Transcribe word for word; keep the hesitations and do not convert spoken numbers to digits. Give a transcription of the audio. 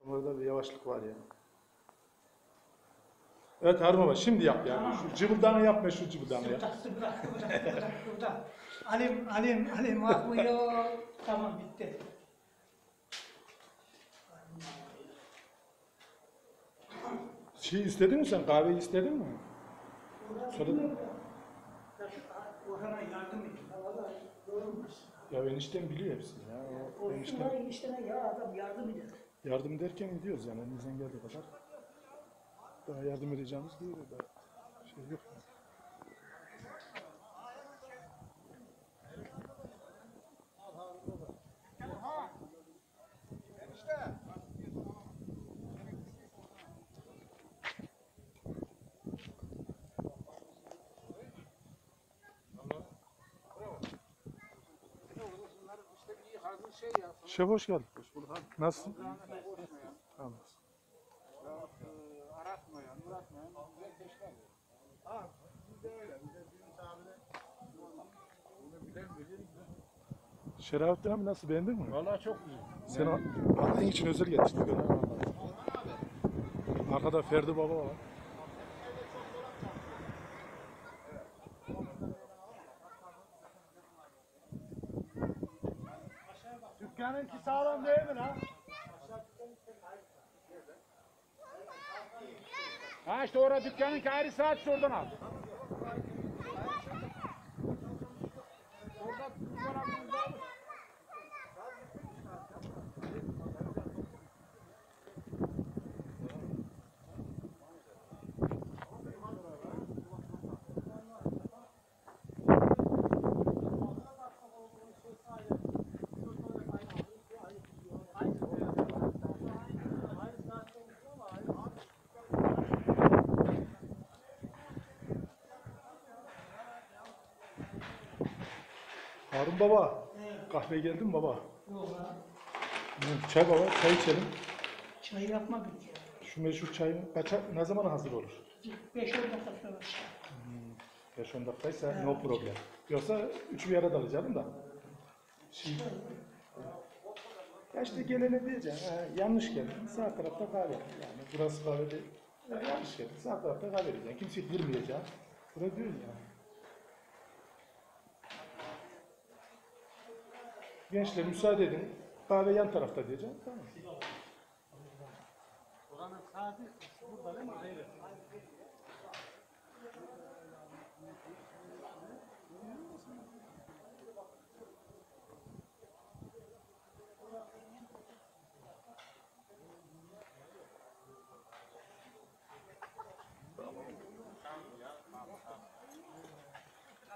Orada bir yavaşlık var ya. Evet Harun Baba şimdi yap yani. Tamam. Şu cıvıldağını yapma şu cıvıldağını yap. Sırtası bırak, bırak, bırak, bırak. Alim, alim, alim akmıyor. Tamam bitti. Şey istedin mi sen? Kahveyi istedin mi? Sonra... Orhan'a yardım edin. Valla yorulmasın. Ya eniştem biliyor hepsini ya. O eniştem Olsunlar eniştene ya adam yardım eder. yardım ederken gidiyoruz yani elimizden geldiği kadar. Daha yardım edeceğimiz değil de şey yok. Şef hoş geldin. Hoş bulduk abi. Nasılsın? Tamam. Aratmayan, bırakmayan güzel teşkil ediyor. Ha, biz de öyle. Biz de düğün tabiri bunu bilen bilir. Şerafettin abi nasıl, beğendin mi? Vallahi çok güzel. Sen attığın için özel getirdik onu. Arkada Ferdi Baba var. Dükkanınki sağlam değil mi lan? Ha işte orada dükkanınki ayrı saat şuradan al. Orada buzdolabımız var. Harun Baba, kahve geldin mi baba? Yok lan. Çay baba, çay içelim. Çay yapmadık ya. Şu meşhur çayın kaça, ne zaman hazır olur? beş on dakika sonra çıkar. beş on dakikaysa no problem. Yoksa üçü bir arada alacağım da. Şimdi, ya işte gelene diyeceğim, ha, yanlış geldin, sağ tarafta kahve. Yani burası kahve değil. Ya yanlış geldin, sağ tarafta kahve diyeceksin. Kimseyi kırmayacaksın. Burası diyoruz yani. Gençler müsaade edin, kahve yan tarafta diyeceğim. Tamam. Oranın saati burada değil mi?